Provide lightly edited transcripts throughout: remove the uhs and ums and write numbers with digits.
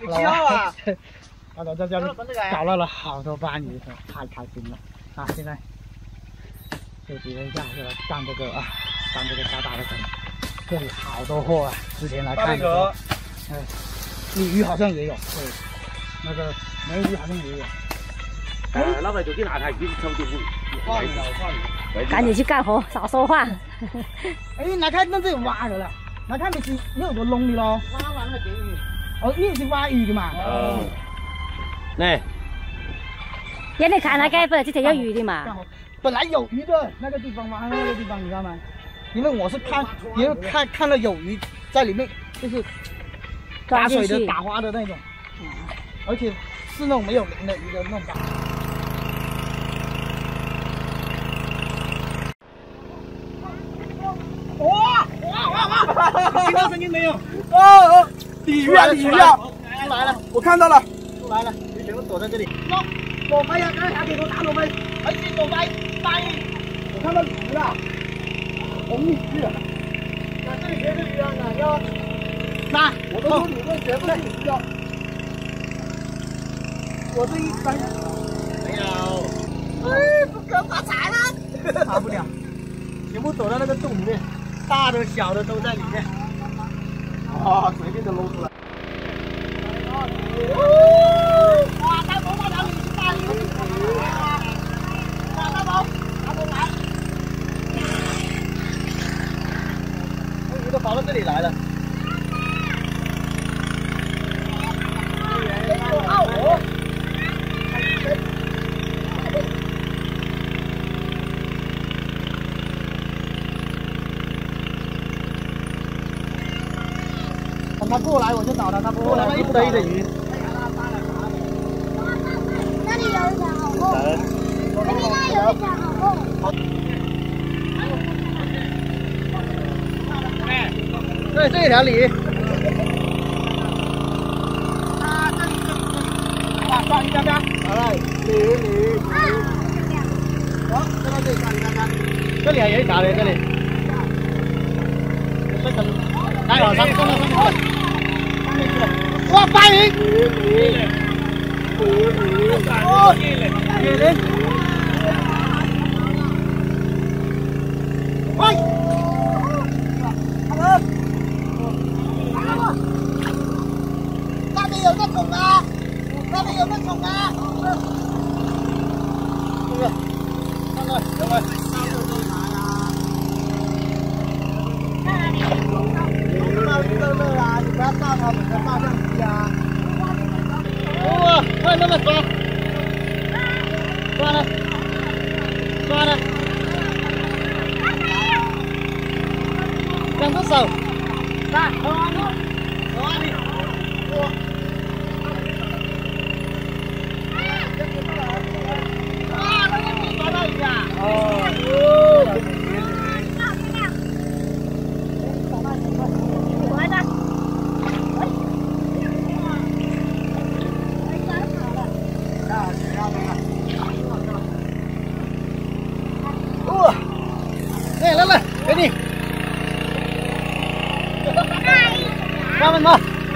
7号啊！ 我在这里搞到了好多斑鱼，太开心了啊！现在休息了一下，就来干这个大大的梗。这里好多货啊！之前来看的时候，鲤鱼好像也有，对，那个美鱼好像也有。 老板就给拿台鱼抽进去， 换了。 赶紧去干活，少说话。 哎，拿开那这挖咗啦，拿开咪是呢度個窿啲咯。 挖完了给你。 哦，呢是挖魚嘅嘛。 来， 给你看那个不是这条有鱼的嘛？ 本来有鱼的那个地方挖那个地方，你知道吗？因为我是看到有鱼在里面，就是打水的、打花的那种，而且是那种没有鳞的鱼的那种打。哇！听到声音没有？ 哦，鲤鱼啊，鲤鱼啊！ 出来了， 我看到了， 出来了，鱼全部躲在这里。躲飞啊！刚才还给我打躲飞，还给躲飞， 我看到鲤鱼了，红鲤鱼。 那这里全是鱼啊！要那我都说里面全部是鱼啊！我这一翻， 没有， 哎，不可发财了， 发不了，全部躲在那个洞里面，大的小的都在里面。 啊，随便就搂出来。 哇！大宝，大鲤鱼，大鲤鱼！大宝，大宝来！鱼都跑到这里来了。他过来我就找他，他过来一堆的鱼。 那里有一条好厚，那边那有一条好厚。 对，这条鲤鱼。抓鱼干干，好了，鲤鱼。好，在到这里抓鱼干干。这里还有一条的，这里。这个，来，往上，上面。哇，斑鱼！哦，野人！喂！那边有个桶啊！那边有个桶啊！这个，看看，看看。不要炸它们的大象鸡啊！哇，快那么抓！抓了，抓了，2只手，来，河湾里，哇！啊，那个没抓到鱼啊！来，给你。3分多。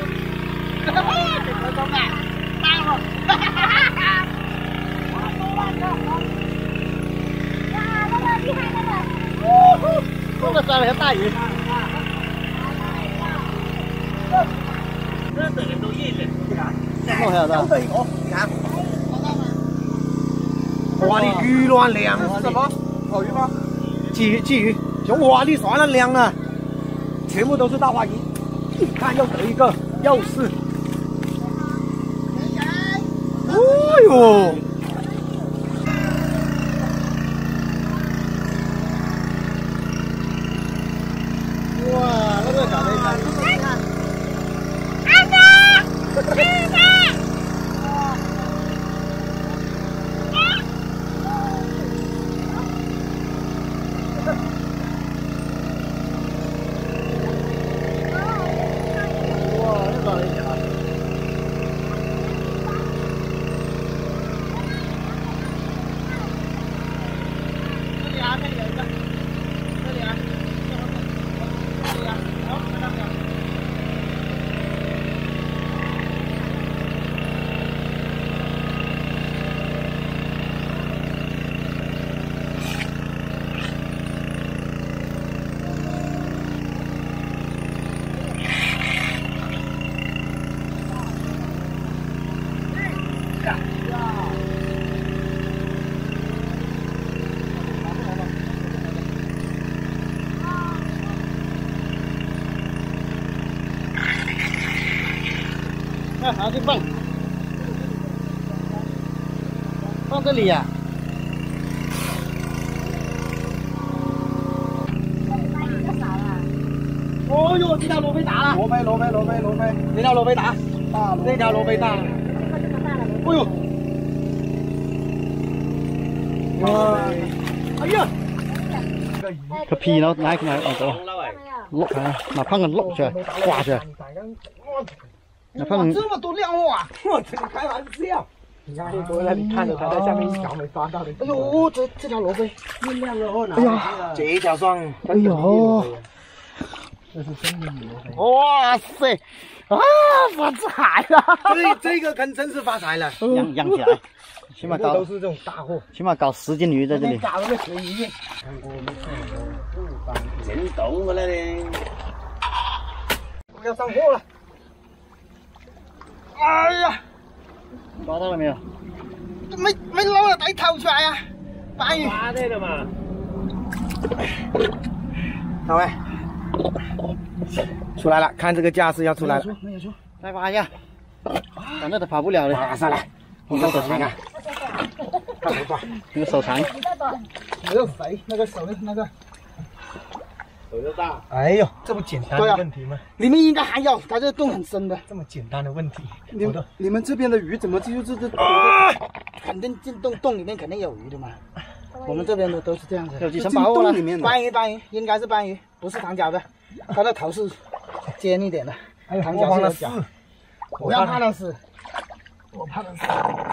中了3条大鱼。这等人都热的，弄下的。 你看。哇，你鱼卵亮是什么？好鱼吗？ 鲫鱼， 熊哇，你算了亮了，全部都是大花鱼，一看又得一个，又是，哦呦， 哇，那个小的看， 安哥，吃它。 拿去放，放这里呀、哦呦，这条罗非大了！ 罗非， 这条罗非大， 大这条罗非大了。哎呦，哇！哎呀，個皮佬拉佢嚟走，碌啊！嗱，噴個碌出嚟，掛出嚟。那噴個這麼多亮哇！ 我这个开玩笑。你看这多了，你看着它在下面一条没抓到的。 哎呦，這條羅非， 亮了哦， 哎呀， 这一条算。 哎呦， 这是真的罗非。 哇塞！啊，發財了！ 这个坑真是发财了， 養起來，起碼搞都是这種大貨。 起碼搞10斤魚在這裡。 搞了个鲫魚。 整懂我了你。 我要上货了。 哎呀，抓到了沒有？沒撈到底頭出來啊！鮑魚。 抓對了嘛。 大卫，出来了，看这个架势要出来了。 沒有出，再挖一下。反正它跑不了了。 马上来，你手看看，看没抓？ 那個手長。沒有肥，那個手的那個。 手就大。 哎呦，这不简单的问题吗？ 裡面應該還有，它這洞很深的。 这么简单的问題， 你們這邊的魚怎麼就是這？肯定進洞裡面肯定有魚的嘛。我們這邊的都是這樣子。有幾層把握了？鮑魚，應該是鮑魚，不是長腳的。它的頭是尖一點的，長腳是有腳。不要怕它死， 我怕它死。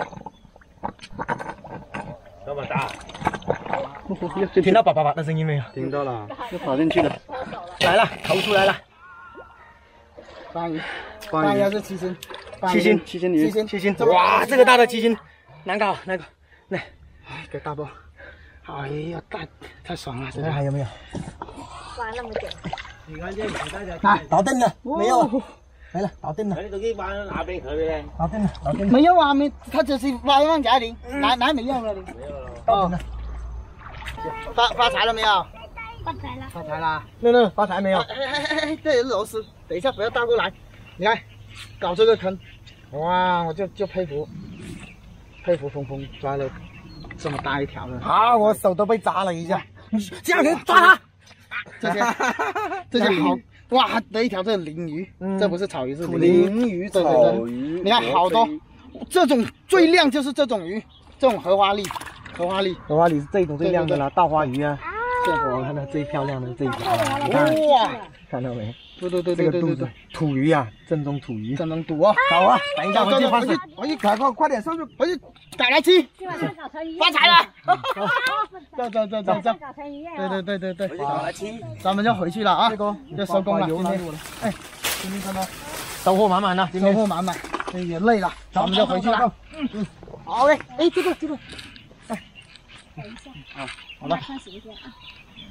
那么大。 听到叭叭叭的声音没有？ 聽到了，就跑進去了。 来了，头出来了。 鮑魚，鮑魚是7斤 7斤魚，7斤。哇，这个大的7斤，难搞，难搞。来， 哎，给大包。哎呀，太爽了！ 这还有没有？ 挖那么久。 啊，倒定了，没有了，没了，倒定了， 你自己挖哪邊去咧？ 倒定了，倒定了。 沒有啊，沒，他只是挖一萬甲零，哪沒有了？ 沒有了。 倒定了。 發財了沒有？ 發財了。 發財了。 那發財沒有？ 哎，這是螺絲，等一下不要倒過來。你看，搞這個坑，哇，我就佩服峰峰抓了這麼大一條的。 啊，我手都被扎了一下。這樣可以抓它。 這些好哇！這一條這鯪魚，這不是草魚，是鯪魚。 草魚，你看好多，這種最亮就是這種魚，這種荷花鱺是這種最亮的啦，稻花魚啊。我看到最漂亮的這一條，你看， 哇， 看到沒？ 對， 這個肚子土魚啊，正宗土魚。 正宗土哦。 好啊，等一下回去發水。 我一快點上去，回去改來吃。 今晚上搞成魚。 發財了！走。 搞成魚對。 搞來吃。 咱們就回去了啊，就收工了。今天，哎，今天看到收穫滿滿了， 收穫滿滿，也累了，咱們就回去了。好嘞，哎，這個，哎， 等一下。 好了。 穿鞋先啊。